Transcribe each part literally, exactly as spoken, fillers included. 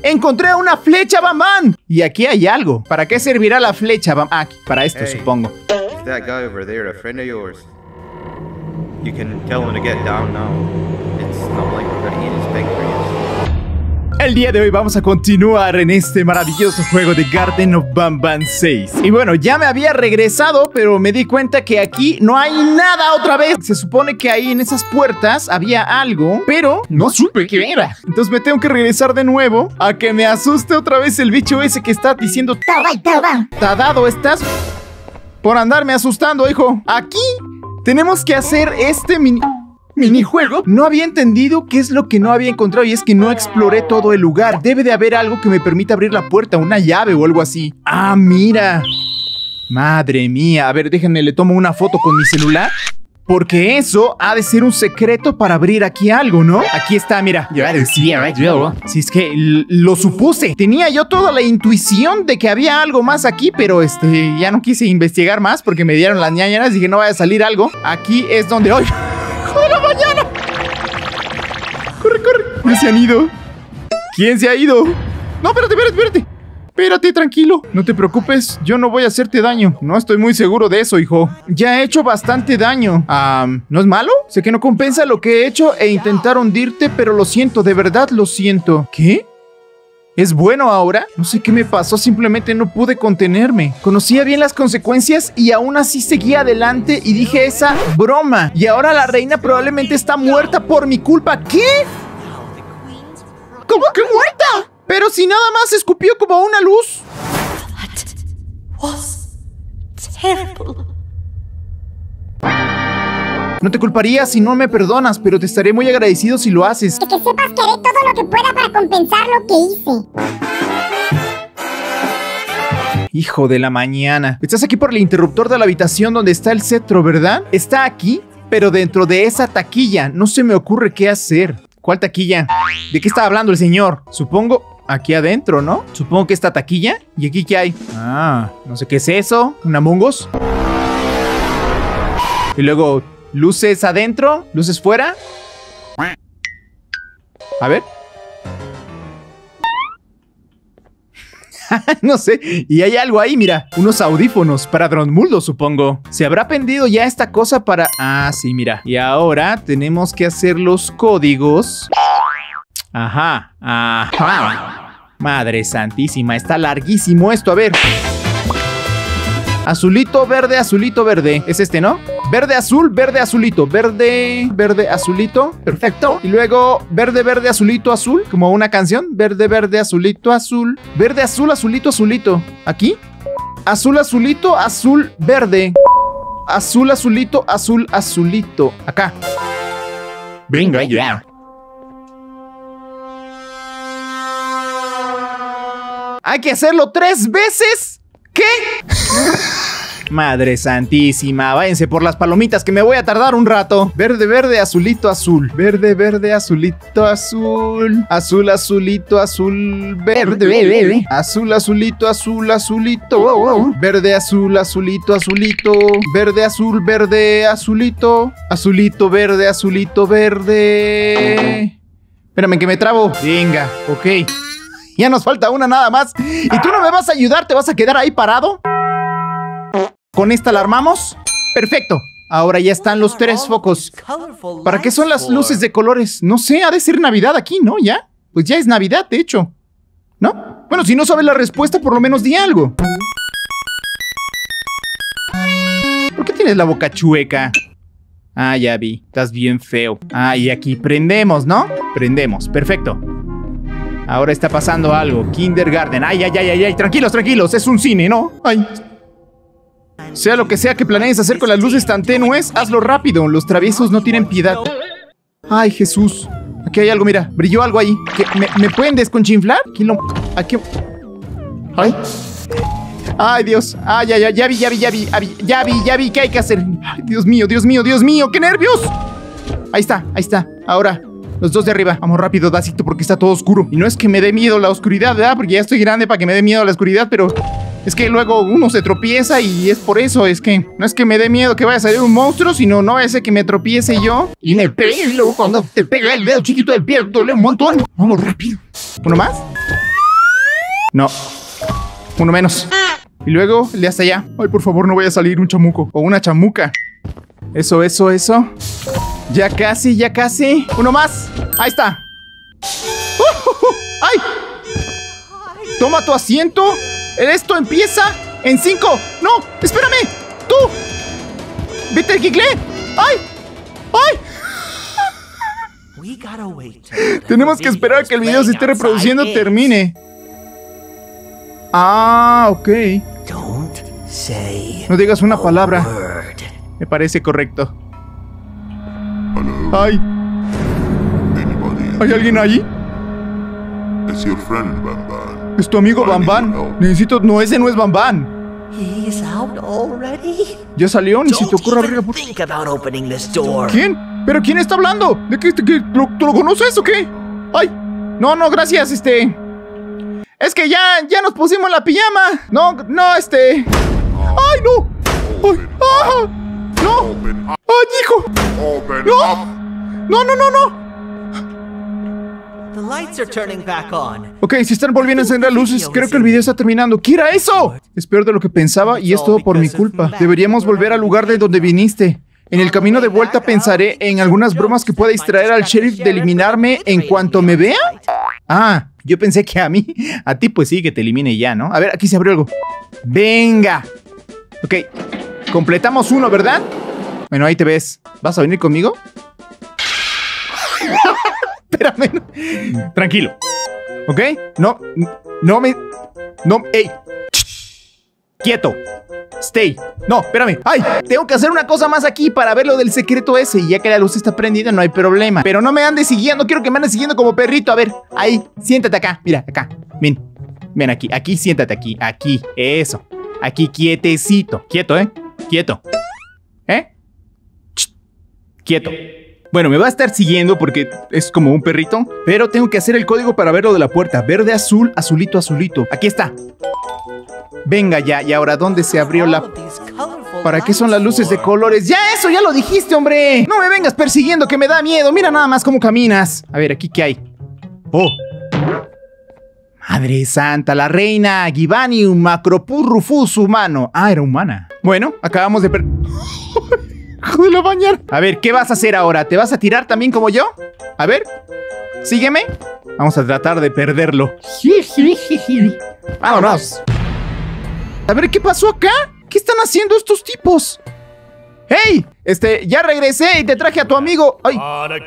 ¡Encontré una flecha, Bam Bam! Y aquí hay algo. ¿Para qué servirá la flecha, Bam? Ah, para esto, Hey, supongo. is that guy over there a friend of yours? You can tell him to get down now. It's not like we're gonna eat his pancreas. El día de hoy vamos a continuar en este maravilloso juego de Garden of Banban seis. Y bueno, ya me había regresado, pero me di cuenta que aquí no hay nada otra vez. Se supone que ahí en esas puertas había algo, pero no supe qué era. Entonces me tengo que regresar de nuevo a que me asuste otra vez el bicho ese que está diciendo: Tadado, estás por andarme asustando, hijo. Aquí tenemos que hacer este mini... ¿Minijuego? No había entendido qué es lo que no había encontrado y es que no exploré todo el lugar. Debe de haber algo que me permita abrir la puerta, una llave o algo así. Ah, mira. Madre mía. A ver, déjenme, le tomo una foto con mi celular. Porque eso ha de ser un secreto para abrir aquí algo, ¿no? Aquí está, mira. Si es que lo supuse. Tenía yo toda la intuición de que había algo más aquí, pero este, ya no quise investigar más porque me dieron las ñañaras y dije no vaya a salir algo. Aquí es donde hoy... ¡De la mañana! ¡Corre, corre! ¿Ya se han ido? ¿Quién se ha ido? No, espérate, espérate, espérate. Espérate, tranquilo. No te preocupes, yo no voy a hacerte daño. No estoy muy seguro de eso, hijo. Ya he hecho bastante daño. Um, ¿No es malo? Sé que no compensa lo que he hecho e intentar hundirte, pero lo siento, de verdad lo siento. ¿Qué? ¿Es bueno ahora? No sé qué me pasó, simplemente no pude contenerme. Conocía bien las consecuencias y aún así seguía adelante y dije esa broma. Y ahora la reina probablemente está muerta por mi culpa. ¿Qué? ¿Cómo que muerta? Pero si nada más escupió como una luz. That was terrible. No te culparía si no me perdonas, pero te estaré muy agradecido si lo haces. Y que sepas que haré todo lo que pueda para compensar lo que hice. Hijo de la mañana. Estás aquí por el interruptor de la habitación donde está el cetro, ¿verdad? Está aquí, pero dentro de esa taquilla. No se me ocurre qué hacer. ¿Cuál taquilla? ¿De qué está hablando el señor? Supongo aquí adentro, ¿no? Supongo que esta taquilla. ¿Y aquí qué hay? Ah, no sé qué es eso. ¿Un Among Us? Y luego... luces adentro, luces fuera. A ver. No sé. Y hay algo ahí, mira. Unos audífonos para Dromuldo, supongo. ¿Se habrá aprendido ya esta cosa para...? Ah, sí, mira. Y ahora tenemos que hacer los códigos. Ajá. Ajá. Madre santísima. Está larguísimo esto. A ver. Azulito, verde, azulito, verde. Es este, ¿no? Verde, azul, verde, azulito. Verde, verde, azulito. Perfecto. Y luego verde, verde, azulito, azul. Como una canción. Verde, verde, azulito, azul. Verde, azul, azulito, azulito. ¿Aquí? Azul, azulito, azul, verde. Azul, azulito, azul, azulito. Acá. Venga ya. Hay que hacerlo tres veces. ¿Qué? Madre santísima, váyanse por las palomitas que me voy a tardar un rato. Verde, verde, azulito, azul. Verde, verde, azulito, azul. Azul, azulito, azul, verde, verde. Azul, azulito, azul, azulito. Verde, azul, azulito, azulito. Verde, azul, verde, azulito. Azulito, verde, azulito, verde. Espérame que me trabo. Venga, ok. Ya nos falta una nada más. ¿Y tú no me vas a ayudar? ¿Te vas a quedar ahí parado? ¿Con esta la armamos? Perfecto. Ahora ya están los tres focos. ¿Para qué son las luces de colores? No sé, ha de ser Navidad aquí, ¿no? ¿Ya? Pues ya es Navidad, de hecho. ¿No? Bueno, si no sabes la respuesta, por lo menos di algo. ¿Por qué tienes la boca chueca? Ah, ya vi. Estás bien feo. Ah, y aquí prendemos, ¿no? Prendemos. Perfecto. Ahora está pasando algo. Kindergarten. Ay, ay, ay, ay, ay. Tranquilos, tranquilos. Es un cine, ¿no? Ay. Sea lo que sea que planees hacer con las luces tan tenues, hazlo rápido. Los traviesos no tienen piedad. Ay, Jesús. Aquí hay algo, mira. Brilló algo ahí. ¿Qué? ¿Me, ¿Me pueden desconchinflar? Aquí lo... Aquí... Ay. Ay, Dios. Ay, ay, ay. Ya vi, ya vi, ya vi. Ya vi, ya vi. ¿Qué hay que hacer? Ay, Dios mío, Dios mío, Dios mío. ¡Qué nervios! Ahí está, ahí está. Ahora... los dos de arriba. Vamos rápido, Dacito, porque está todo oscuro. Y no es que me dé miedo la oscuridad, ¿verdad? Porque ya estoy grande para que me dé miedo la oscuridad, pero es que luego uno se tropieza y es por eso. Es que no es que me dé miedo que vaya a salir un monstruo, sino no es que me tropiece yo y me pegue. Y luego cuando te pega el dedo chiquito del pie, duele un montón. Vamos rápido. ¿Uno más? No. Uno menos. Y luego, el de hasta allá. Ay, por favor, no vaya a salir un chamuco. O una chamuca. Eso, eso, eso. Ya casi, ya casi. Uno más. Ahí está. Uh, uh, uh. ¡Ay! Toma tu asiento. Esto empieza en cinco. No, espérame. Tú. Vete, Gigle. ¡Ay! ¡Ay! Tenemos que esperar a que el video se esté reproduciendo y termine. Ah, ok. No digas una palabra. Me parece correcto. Ay. ¿Hay alguien allí? Es tu amigo Bamban. Necesito... No, ese no es Bamban. ¿Ya salió? Ni si te ocurre abrir la puerta. ¿Quién? ¿Pero quién está hablando? ¿De qué? ¿De qué? ¿Lo, ¿Tú lo conoces o qué? Ay. No, no, gracias, este... Es que ya, ya nos pusimos la pijama. No, no, este... ¡Ay, no! ¡Ay, ah! ¡No! ¡Ay, hijo! ¡No! ¡No, no, no, no! Ok, se están volviendo a encender luces. Creo que el video está terminando. ¿Qué era eso? Es peor de lo que pensaba y es todo por mi culpa. Deberíamos volver al lugar de donde viniste. En el camino de vuelta pensaré en algunas bromas que pueda distraer al sheriff de eliminarme en cuanto me vea. Ah, yo pensé que a mí, a ti pues sí, que te elimine ya, ¿no? A ver, aquí se abrió algo. Venga. Ok, completamos uno, ¿verdad? Bueno, ahí te ves. ¿Vas a venir conmigo? Espérame. Tranquilo. ¿Ok? No, no me... No, ey. Quieto. Stay. No, espérame. ¡Ay! Tengo que hacer una cosa más aquí para ver lo del secreto ese. Y ya que la luz está prendida, no hay problema. Pero no me andes siguiendo. Quiero que me andes siguiendo como perrito. A ver, ahí. Siéntate acá. Mira, acá. Ven. Ven aquí. Aquí, siéntate aquí. Aquí. Eso. Aquí, quietecito. Quieto, ¿eh? Quieto. ¿Eh? Ch. Quieto. Bueno, me va a estar siguiendo porque es como un perrito. Pero tengo que hacer el código para ver lo de la puerta. Verde, azul, azulito, azulito. Aquí está. Venga ya, y ahora ¿dónde se abrió la...? ¿Para qué son las luces de colores? ¡Ya eso! ¡Ya lo dijiste, hombre! No me vengas persiguiendo, que me da miedo. Mira nada más cómo caminas. A ver, ¿aquí qué hay? ¡Oh! Madre santa, la reina Givani Macropurrufus humano. Ah, era humana. Bueno, acabamos de per... ¡Hijo de la bañar! A ver, ¿qué vas a hacer ahora? ¿Te vas a tirar también como yo? A ver, sígueme. Vamos a tratar de perderlo. ¡Vámonos! A ver, ¿qué pasó acá? ¿Qué están haciendo estos tipos? ¡Hey! Este, ya regresé y te traje a tu amigo. ¡Ay!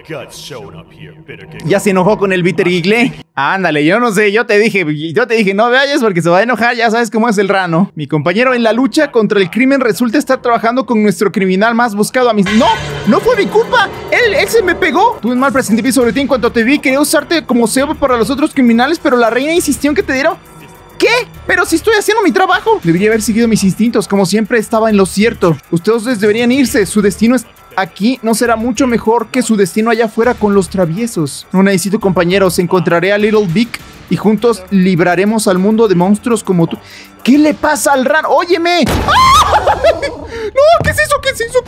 Ya se enojó con el Bitter Gigle. Ándale, yo no sé, yo te dije, yo te dije, no vayas porque se va a enojar, ya sabes cómo es el rano. Mi compañero en la lucha contra el crimen resulta estar trabajando con nuestro criminal más buscado a mis... ¡No! ¡No fue mi culpa! ¡Él, él se me pegó! Tuve un mal presentimiento sobre ti en cuanto te vi. Quería usarte como cebo para los otros criminales, pero la reina insistió en que te diera... ¿Qué? Pero si estoy haciendo mi trabajo. Debería haber seguido mis instintos. Como siempre estaba en lo cierto. Ustedes deberían irse. Su destino es aquí. No será mucho mejor que su destino allá afuera con los traviesos. No necesito compañeros. Encontraré a Little Vic y juntos libraremos al mundo de monstruos como tú. ¿Qué le pasa al rano? ¡Óyeme! ¡Ah! ¡No! ¿Qué es eso? ¿Qué es eso?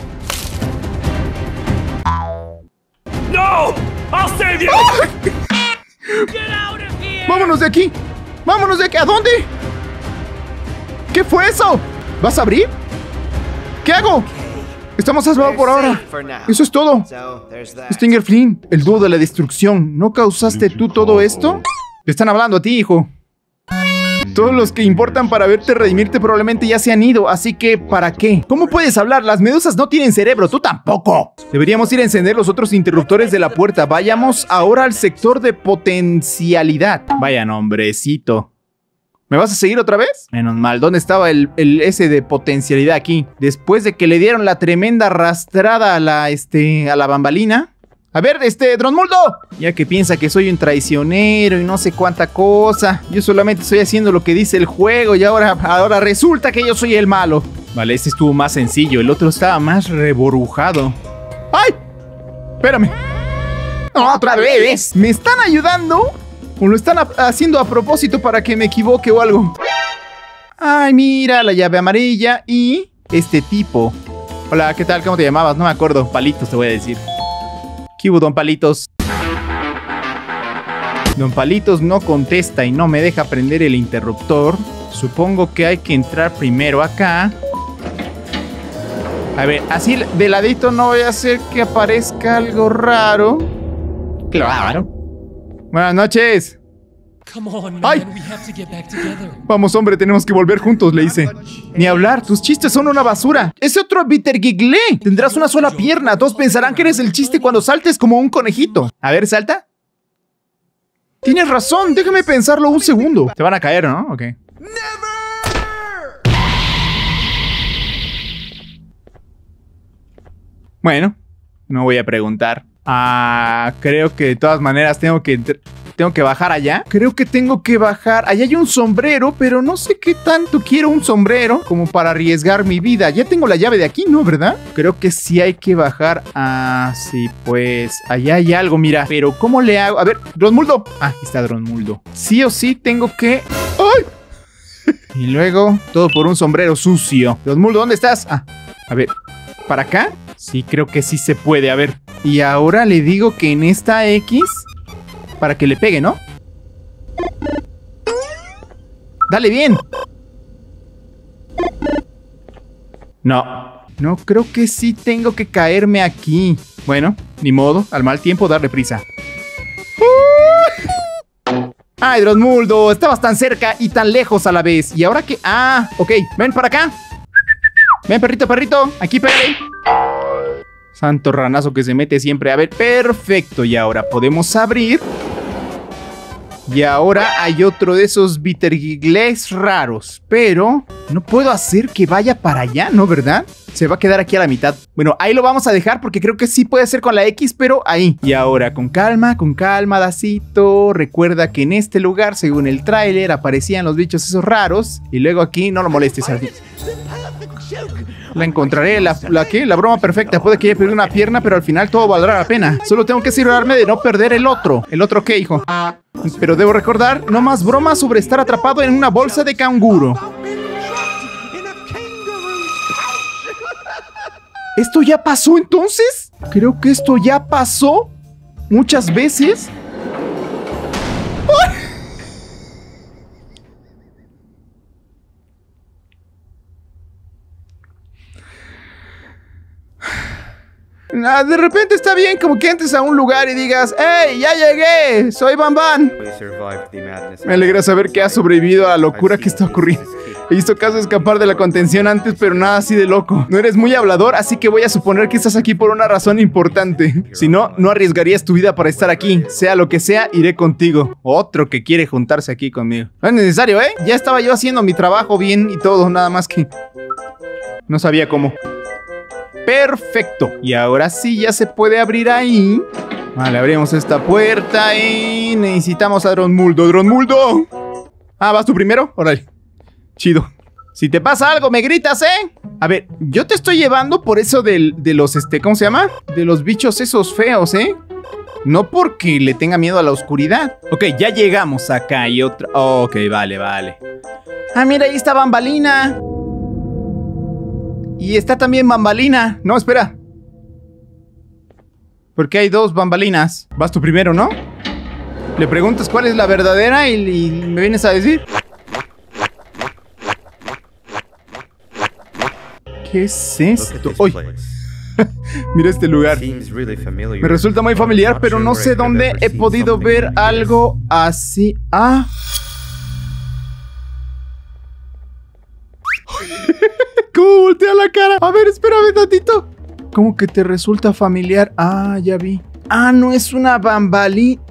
¡No! ¡I'll save you! ¡Vámonos de aquí! ¡Vámonos de aquí! ¿A dónde? ¿Qué fue eso? ¿Vas a abrir? ¿Qué hago? Estamos a salvo por ahora. Eso es todo. Stinger Flynn, el dúo de la destrucción. ¿No causaste tú todo esto? Te están hablando a ti, hijo. Todos los que importan para verte redimirte probablemente ya se han ido, así que ¿para qué? ¿Cómo puedes hablar? Las medusas no tienen cerebro, tú tampoco. Deberíamos ir a encender los otros interruptores de la puerta. Vayamos ahora al sector de potencialidad. Vaya nombrecito. ¿Me vas a seguir otra vez? Menos mal, ¿dónde estaba el, el ese de potencialidad aquí? Después de que le dieron la tremenda arrastrada a la, este, a la bambalina. A ver, este, Dronmuldo. Ya que piensa que soy un traicionero y no sé cuánta cosa. Yo solamente estoy haciendo lo que dice el juego y ahora, ahora resulta que yo soy el malo. Vale, este estuvo más sencillo. El otro estaba más reborujado. ¡Ay! Espérame. ¡Otra vez! ¿Me están ayudando? ¿O lo están haciendo a propósito para que me equivoque o algo? Ay, mira, la llave amarilla y este tipo. Hola, ¿qué tal? ¿Cómo te llamabas? No me acuerdo. Palitos te voy a decir. ¿Qué hubo, don Palitos? Don Palitos no contesta y no me deja prender el interruptor. Supongo que hay que entrar primero acá. A ver, así de ladito no voy a hacer que aparezca algo raro. Claro. Buenas noches. ¡Ay! Vamos, hombre, tenemos que volver juntos, le dice. Ni hablar, tus chistes son una basura. Ese otro Bitter Gigle. Tendrás una sola pierna. Todos pensarán que eres el chiste cuando saltes como un conejito. A ver, salta. Tienes razón, déjame pensarlo un segundo. Te van a caer, ¿no? Ok. Bueno, no voy a preguntar. Ah, creo que de todas maneras tengo que... Tengo que bajar allá. Creo que tengo que bajar. Allá hay un sombrero, pero no sé qué tanto quiero un sombrero como para arriesgar mi vida. Ya tengo la llave de aquí, ¿no? ¿Verdad? Creo que sí hay que bajar. Ah, sí, pues allá hay algo, mira. Pero ¿cómo le hago? A ver, Drosmuldo. Ah, aquí está Drosmuldo. Sí o sí tengo que... ¡Ay! Y luego, todo por un sombrero sucio. Drosmuldo, ¿dónde estás? Ah, a ver, ¿para acá? Sí, creo que sí se puede. A ver. Y ahora le digo que en esta X... Para que le pegue, ¿no? Dale bien. No. No, creo que sí tengo que caerme aquí. Bueno, ni modo. Al mal tiempo darle prisa. Uh. Ay, Drosmuldo, estabas tan cerca y tan lejos a la vez. ¿Y ahora qué? Ah, ok. Ven para acá. Ven, perrito, perrito. Aquí, pégale. Santo ranazo que se mete siempre. A ver, perfecto. Y ahora podemos abrir. Y ahora hay otro de esos Bitter Gigles raros. Pero no puedo hacer que vaya para allá, ¿no? ¿Verdad? Se va a quedar aquí a la mitad. Bueno, ahí lo vamos a dejar porque creo que sí puede ser con la X, pero ahí. Y ahora con calma, con calma, Dacito. Recuerda que en este lugar, según el tráiler, aparecían los bichos esos raros. Y luego aquí, no lo molestes, Ardito. La encontraré, la, la ¿qué? La broma perfecta. Puede que haya perdido una pierna, pero al final todo valdrá la pena. Solo tengo que asegurarme de no perder el otro. ¿El otro qué, hijo? Pero debo recordar, no más bromas sobre estar atrapado en una bolsa de canguro. ¿Esto ya pasó entonces? Creo que esto ya pasó muchas veces. ¡Ay! Ah, de repente está bien como que entres a un lugar y digas, ¡hey, ya llegué! ¡Soy Banban! Me alegra saber que has sobrevivido a la locura que está ocurriendo. He visto casos escapar de la contención antes, pero nada así de loco. No eres muy hablador, así que voy a suponer que estás aquí por una razón importante. Si no, no arriesgarías tu vida para estar aquí. Sea lo que sea, iré contigo. Otro que quiere juntarse aquí conmigo. No es necesario, ¿eh? Ya estaba yo haciendo mi trabajo bien y todo, nada más que... no sabía cómo. Perfecto. Y ahora sí ya se puede abrir ahí. Vale, abrimos esta puerta y necesitamos a Drosmuldo. ¡Drosmuldo! Ah, ¿vas tú primero? Órale. Chido. Si te pasa algo, me gritas, ¿eh? A ver, yo te estoy llevando por eso del, de los, este, ¿cómo se llama? De los bichos esos feos, ¿eh? No porque le tenga miedo a la oscuridad. Ok, ya llegamos acá y otra... Ok, vale, vale. Ah, mira, ahí está Bambalina. Y está también Bambalina. No, espera. Porque hay dos Bambalinas. Vas tú primero, ¿no? Le preguntas cuál es la verdadera y, y me vienes a decir. ¿Qué es esto? ¡Uy! Mira este lugar. Me resulta muy familiar, pero no sé dónde he podido ver algo así. ¡Ah! ¿Cómo voltea la cara? A ver, espérame tantito. ¿Cómo que te resulta familiar? Ah, ya vi. Ah, no es una Bambalina.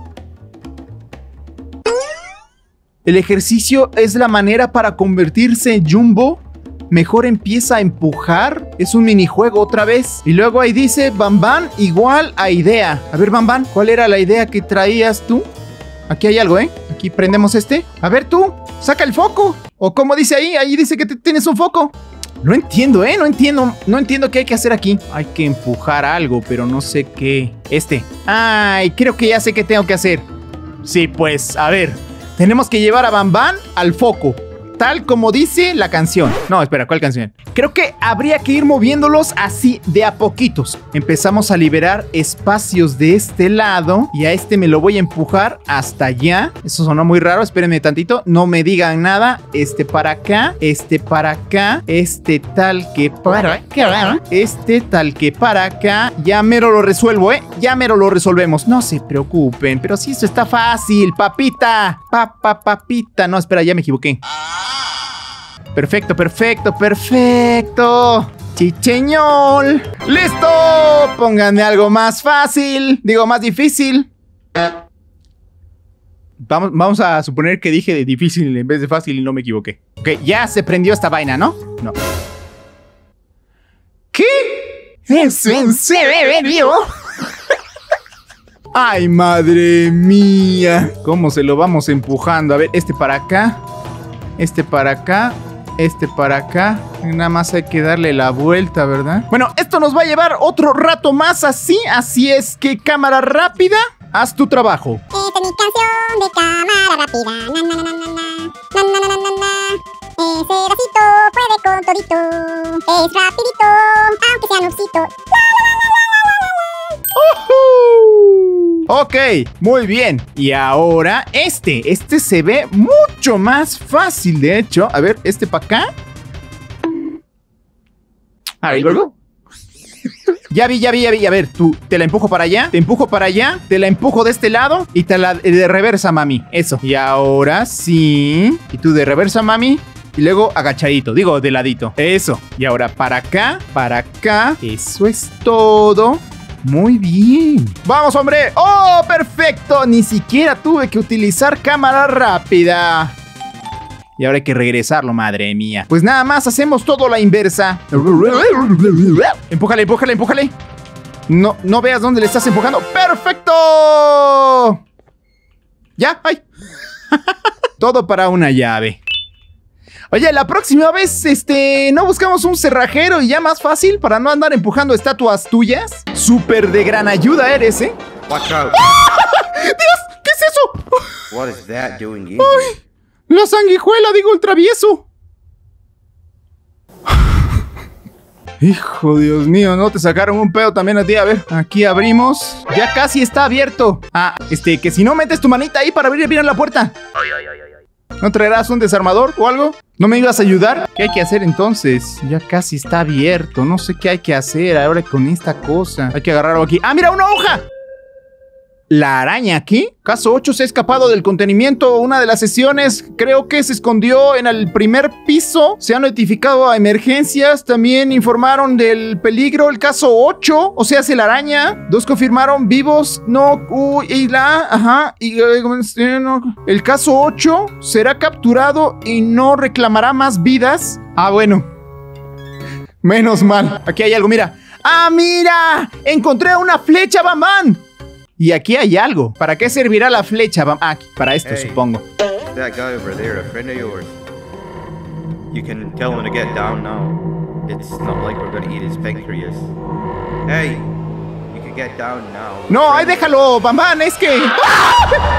El ejercicio es la manera para convertirse en Jumbo. Mejor empieza a empujar. Es un minijuego otra vez. Y luego ahí dice Banban igual a idea. A ver, Banban, ¿cuál era la idea que traías tú? Aquí hay algo, ¿eh? Aquí prendemos este. A ver tú, saca el foco. O como dice ahí, ahí dice que te tienes un foco. No entiendo, ¿eh? No entiendo, no entiendo qué hay que hacer aquí. Hay que empujar algo, pero no sé qué. Este. Ay, creo que ya sé qué tengo que hacer. Sí, pues, a ver. Tenemos que llevar a Banban al foco. tal como dice la canción. No, espera, ¿cuál canción? Creo que habría que ir moviéndolos así de a poquitos. Empezamos a liberar espacios de este lado y a este me lo voy a empujar hasta allá. Eso sonó muy raro, espérenme tantito. No me digan nada. Este para acá, este para acá, este tal que para acá, este tal que para acá. Ya mero lo resuelvo, ¿eh? Ya mero lo resolvemos. No se preocupen, pero si esto está fácil, papita. Papa, papita. No, espera, ya me equivoqué. Perfecto, perfecto, perfecto. Chicheñol. ¡Listo! Pónganme algo más fácil. Digo, más difícil. Vamos, vamos a suponer que dije de difícil en vez de fácil y no me equivoqué. Ok, ya se prendió esta vaina, ¿no? No. ¿Qué? ¿Es en serio? Ay, madre mía. ¿Cómo se lo vamos empujando? A ver, este para acá. Este para acá. Este para acá. Nada más hay que darle la vuelta, ¿verdad? Bueno, esto nos va a llevar otro rato más así. Así es que, cámara rápida, haz tu trabajo. Esta es mi canción de cámara rápida. Na, na, na, na, na, na, na, na, na, na, na. Ese racito puede con todito. Es rapidito, aunque sea nubcito. Uh-huh. Ok, muy bien. Y ahora este, este se ve mucho más fácil, de hecho. A ver, este para acá. A ver, luego. Ya vi, ya vi, ya vi. A ver, tú, te la empujo para allá, te empujo para allá, te la empujo de este lado y te la de reversa, mami. Eso. Y ahora sí. Y tú de reversa, mami. Y luego agachadito, digo de ladito. Eso. Y ahora para acá, para acá. Eso es todo. Muy bien. ¡Vamos, hombre! ¡Oh, perfecto! Ni siquiera tuve que utilizar cámara rápida. Y ahora hay que regresarlo, madre mía. Pues nada más hacemos todo la inversa. Empújale, empújale, empújale. No, no veas dónde le estás empujando. ¡Perfecto! Ya, ay. Todo para una llave. Oye, la próxima vez, este, ¿no buscamos un cerrajero y ya más fácil para no andar empujando estatuas tuyas? Súper de gran ayuda eres, ¿eh? Watch out. ¡Ah! ¡Dios! ¿Qué es eso? What is that doing in ¡Ay! La sanguijuela, digo, el travieso. Hijo, Dios mío, ¿no te sacaron un pedo también a ti? A ver, aquí abrimos. Ya casi está abierto. Ah, este, que si no metes tu manita ahí para abrir bien la puerta. ¿No traerás un desarmador o algo? ¿No me ibas a ayudar? ¿Qué hay que hacer entonces? Ya casi está abierto. No sé qué hay que hacer ahora con esta cosa. Hay que agarrarlo aquí. ¡Ah, mira, una hoja! ¿La araña aquí? Caso ocho se ha escapado del contenimiento. Una de las sesiones creo que se escondió en el primer piso. Se ha notificado a emergencias. También informaron del peligro. El caso ocho, o sea, es la araña. Dos confirmaron vivos. No, uy, y la, ajá. Y, uh, no. El caso ocho será capturado y no reclamará más vidas. Ah, bueno. Menos mal. Aquí hay algo, mira. ¡Ah, mira! Encontré una flecha, Bam Bam. Y aquí hay algo. ¿Para qué servirá la flecha? Ah, para esto, Hey, supongo. that guy over there, a friend of yours? You can tell him to get down now. It's not like we're gonna eat his pancreas. Hey, you can get down now. No, ahí déjalo, Bam Bam, es que... ¡Ah!